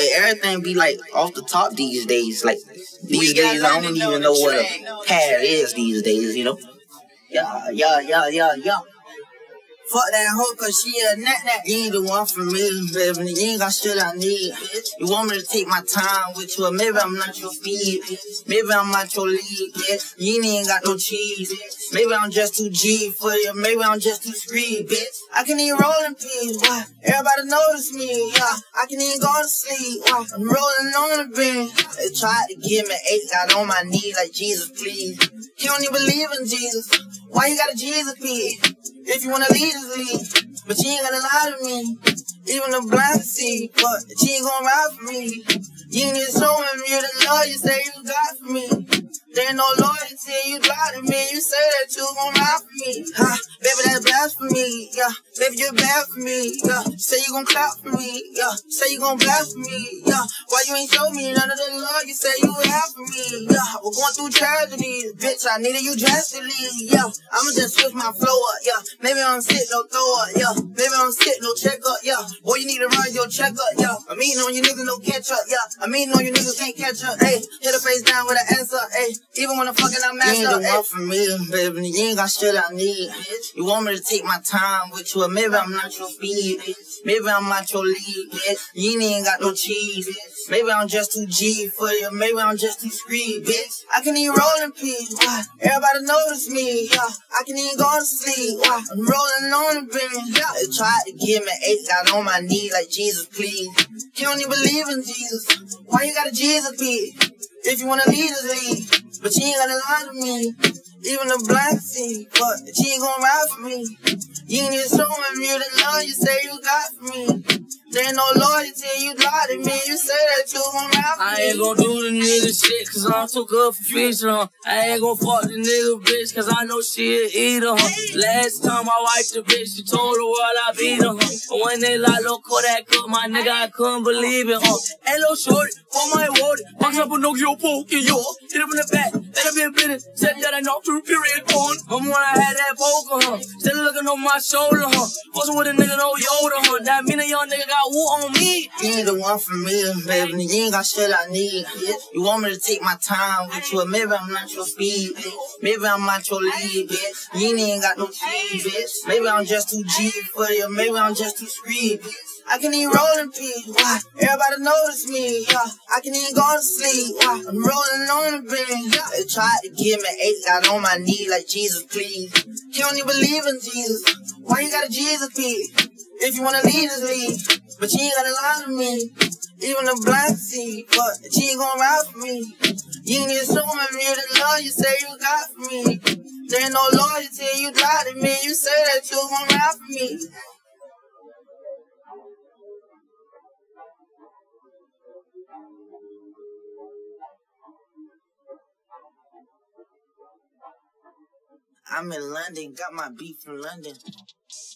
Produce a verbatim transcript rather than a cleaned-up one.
Hey, everything be like off the top these days. Like these days, I don't even know what a pad is these days. You know? Yeah, yeah, yeah, yeah, yeah. Fuck that hoe, cause she a nut that. You ain't the one for me, baby. You ain't got shit I need. You want me to take my time with you, or maybe I'm not your feed. Maybe I'm not your lead, yeah. You ain't got no cheese. Maybe I'm just too G for you, maybe I'm just too street, bitch. I can even roll in peace, why? Everybody notice me, yeah. I can even go to sleep, why? I'm rolling on the beam. They tried to give me eight, got on my knees like Jesus, please. He don't even believe in Jesus. Why you got a Jesus piece? If you wanna lead, just lead. But you ain't gotta lie to me. Even the blind can see, but she ain't gonna ride for me. You ain't even showing me the love you say you got for me. There ain't no loyalty, you lie to me. You say that you gon' ride for me. Ha, baby, that's blasphemy, yeah. Baby, you're bad for me, yeah. Say you gon' clap for me, yeah. Say you gon' blast for me, yeah. Why you ain't show me none of the love you say you have for me, yeah. We're going through tragedies, bitch, I needed you drastically, yeah. I'ma just switch my flow up, yeah. Maybe I'm sit, no throw up, yeah. Maybe I'm sit, no check up, yeah. Boy, you need to run your check up, yeah. I'm eating on you niggas, no catch up, yeah. I'm eating on you niggas, can't catch up, ayy. Hit a face down with an ass up, ayy. Even when I'm fucking, I'm messed up. You ain't the one for me, baby. You ain't got shit I need. You want me to take my time with you, or maybe I'm not your feed. Maybe I'm not your lead. You ain't got no cheese. Maybe I'm just too G for you. Maybe I'm just too street, bitch. I can even roll in peace. Why? Everybody notice me. Yeah. I can even go to sleep. Why? I'm rolling on the beam. Yeah. They tried to give me eight, got on my knee like Jesus, please. He don't even believe in Jesus. Why you got a Jesus piece? If you wanna lead, just lead. But you ain't gotta lie to me. Even the blind see, but she ain't gonna ride for me. You ain't even showing me the love you say you got for me. There ain't no loyalty, you lie to me. You say that you gon' ride for me. I ain't gon' do the nigga shit, cause I'm too good for fish, huh? I ain't gon' fuck the nigga bitch, cause I know she a eater, huh? Last time I wiped the bitch, she told the world I beat her, huh? But when they like low Kodak up, my nigga, I couldn't believe it, huh? Hello, shorty, for my word, box up a Nokia poke in your, hit up in the back, let it be a minute, said that I knocked through period on. When I had that poker, huh? Still looking on my shoulder, huh? Wasn't with a nigga, no Yoda, huh? That mean a young nigga got woo on me. You ain't the one for me, baby. You ain't got shit I need. You want me to take my time with you, or maybe I'm not your speed. Maybe I'm not your lead. You ain't got no cheese, bitch. Maybe I'm just too G for you. Maybe I'm just too street. I can even roll in peace. Why? Everybody notice me. Yeah. I can even go to sleep. Why? I'm rolling on the beam. Yeah. They tried to give me eight, got on my knee like Jesus, please. He don't even believe in Jesus. Why you got a Jesus piece? If you wanna lead, just lead. But you ain't gotta lie to me. Even the blind see, but she ain't gonna ride for me. You ain't even showing me the love you say you got for me. There ain't no loyalty, you lie to me. You say that you gon' ride for me. I'm in London, got my beat from London.